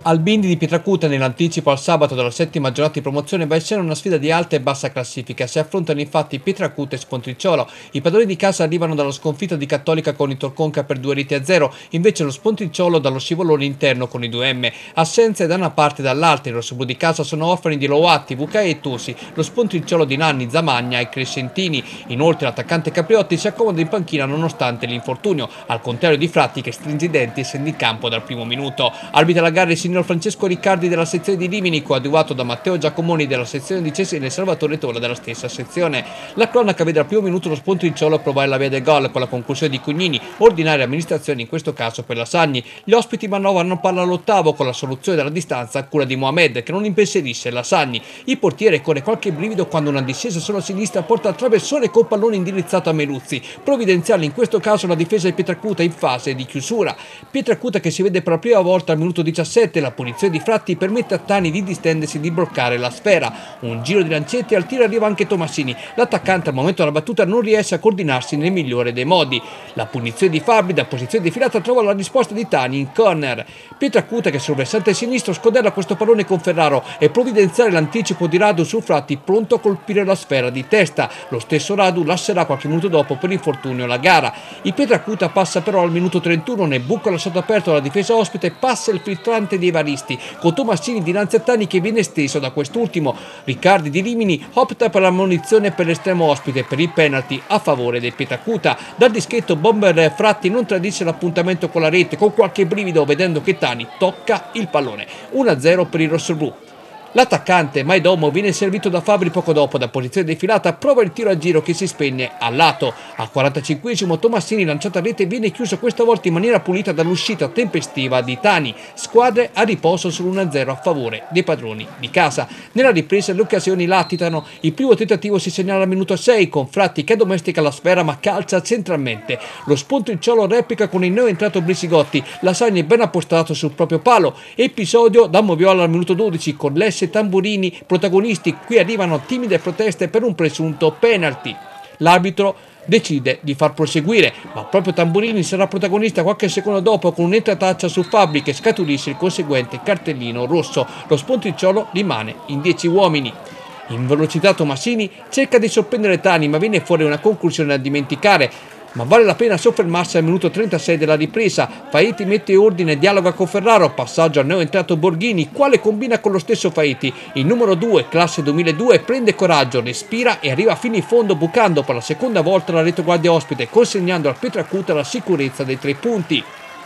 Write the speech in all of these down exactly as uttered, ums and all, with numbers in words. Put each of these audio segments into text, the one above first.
Al Bindi di Pietracuta, nell'anticipo al sabato della settima giornata di promozione, va in scena una sfida di alta e bassa classifica. Si affrontano infatti Pietracuta e Spontricciolo. I padroni di casa arrivano dalla sconfitta di Cattolica con il Torconca per due reti a zero, invece lo Spontricciolo dallo scivolone interno con i due M. Assenze da una parte e dall'altra. I rossoblù di casa sono orfani di Loatti, Vucai e Tusi, lo Spontricciolo di Nanni, Zamagna e Crescentini. Inoltre l'attaccante Capriotti si accomoda in panchina nonostante l'infortunio, al contrario di Fratti che stringe i denti essendo in campo dal primo minuto. Arbitra la gara il signor Francesco Riccardi della sezione di Rimini, coadiuvato da Matteo Giacomoni della sezione di Cesena e Salvatore Tola della stessa sezione. La cronaca vede al primo minuto lo Spontricciolo provare la via del gol con la conclusione di Cugnini, ordinaria amministrazione in questo caso per la Sagni. Gli ospiti manovrano palla all'ottavo con la soluzione della distanza a cura di Mohamed che non impensierisce la Sagni. Il portiere corre qualche brivido quando una discesa sulla sinistra porta al traversone con pallone indirizzato a Meluzzi. Provvidenziale in questo caso la difesa di Pietracuta in fase di chiusura. Pietracuta che si vede per la prima volta al minuto diciassette, la punizione di Fratti permette a Tani di distendersi e di bloccare la sfera. Un giro di lancetti, al tiro arriva anche Tomassini. L'attaccante al momento della battuta non riesce a coordinarsi nel migliore dei modi. La punizione di Fabri da posizione di filata trova la risposta di Tani in corner. Pietracuta che sul versante sinistro scodella questo pallone con Ferraro e provvidenziale l'anticipo di Radu su Fratti pronto a colpire la sfera di testa. Lo stesso Radu lascerà qualche minuto dopo per infortunio la gara. Il Pietracuta passa però al minuto trentuno, nel buco lasciato aperto dalla difesa ospite passa il filtrante di Evaristi con Tomassini dinanzi a Tani che viene esteso da quest'ultimo. Riccardi di Rimini opta per la munizione per l'estremo ospite per il penalty a favore del Pietracuta. Dal dischetto bomber Fratti non tradisce l'appuntamento con la rete con qualche brivido vedendo che Tani tocca il pallone. uno a zero per il rossoblù. L'attaccante Maidomo viene servito da Fabri poco dopo, da posizione defilata prova il tiro a giro che si spegne al lato. Al quarantacinquesimo Tomassini lanciato a rete viene chiuso questa volta in maniera pulita dall'uscita tempestiva di Tani. Squadre a riposo sull'uno a zero a favore dei padroni di casa. Nella ripresa le occasioni latitano. Il primo tentativo si segnala al minuto sei con Fratti che domestica la sfera ma calcia centralmente. Lo Spontricciolo replica con il neoentrato Brisigotti. La Sagni è ben appostato sul proprio palo. Episodio da Moviola al minuto dodici con l'S e Tamburini protagonisti. Qui arrivano timide proteste per un presunto penalty. L'arbitro decide di far proseguire, ma proprio Tamburini sarà protagonista qualche secondo dopo con un'entrataccia su Fabri che scaturisce il conseguente cartellino rosso. Lo Spontricciolo rimane in dieci uomini. In velocità Tomassini cerca di sorprendere Tani ma viene fuori una conclusione da dimenticare. Ma vale la pena soffermarsi al minuto trentasei della ripresa. Faiti mette ordine e dialoga con Ferraro, passaggio al neoentrato Borghini, quale combina con lo stesso Faiti. Il numero due, classe duemiladue, prende coraggio, respira e arriva fino in fondo bucando per la seconda volta la retroguardia ospite, consegnando al Pietracuta la sicurezza dei tre punti.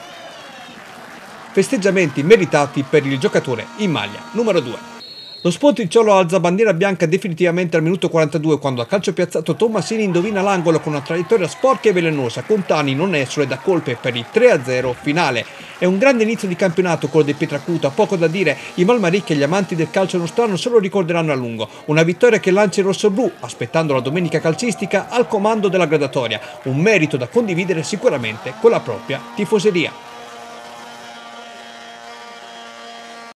Festeggiamenti meritati per il giocatore in maglia numero due. Lo Spontricciolo alza bandiera bianca definitivamente al minuto quarantadue quando a calcio piazzato Tomassini indovina l'angolo con una traiettoria sporca e velenosa con Tani non esule da colpe per il tre a zero finale. È un grande inizio di campionato quello del Pietracuta, poco da dire, i malmaricchi e gli amanti del calcio nostrano se lo ricorderanno a lungo. Una vittoria che lancia il rossoblù, aspettando la domenica calcistica, al comando della gradatoria, un merito da condividere sicuramente con la propria tifoseria.